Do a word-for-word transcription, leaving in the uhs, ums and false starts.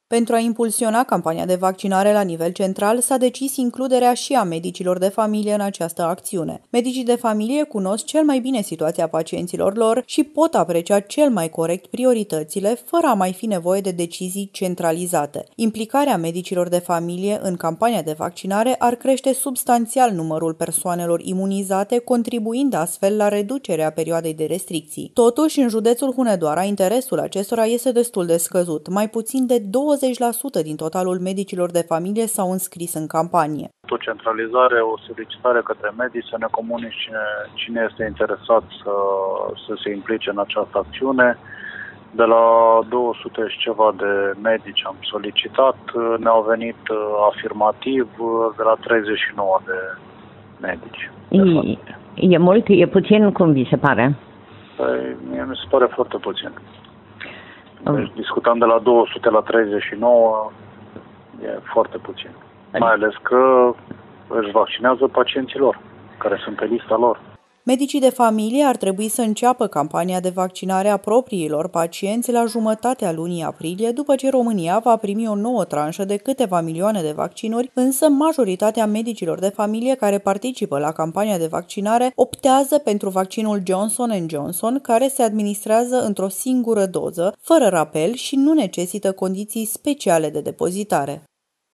Pentru a impulsiona campania de vaccinare la nivel central, s-a decis includerea și a medicilor de familie în această acțiune. Medicii de familie cunosc cel mai bine situația pacienților lor și pot aprecia cel mai corect prioritățile, fără a mai fi nevoie de decizii centralizate. Implicarea medicilor de familie în campania de vaccinare ar crește substanțial numărul persoanelor imunizate, contribuind astfel la reducerea perioadei de restricții. Totuși, în județul Hunedoara, interesul acestora este destul de scăzut. Mai puțin de douăzeci la sută din totalul medicilor de familie s-au înscris în campanie. O centralizare, o solicitare către medici să ne comunice cine, cine este interesat să, să se implice în această acțiune. De la două sute și ceva de medici am solicitat, ne-au venit afirmativ de la treizeci și nouă de medici. E, e mult, e puțin, cum vi se pare? Păi, mie mi se pare foarte puțin. Deci discutam de la două sute la treizeci și nouă, e foarte puțin. Mai ales că își vaccinează pacienții lor, care sunt pe lista lor. Medicii de familie ar trebui să înceapă campania de vaccinare a propriilor pacienți la jumătatea lunii aprilie, după ce România va primi o nouă tranșă de câteva milioane de vaccinuri, însă majoritatea medicilor de familie care participă la campania de vaccinare optează pentru vaccinul Johnson and Johnson, care se administrează într-o singură doză, fără rapel și nu necesită condiții speciale de depozitare.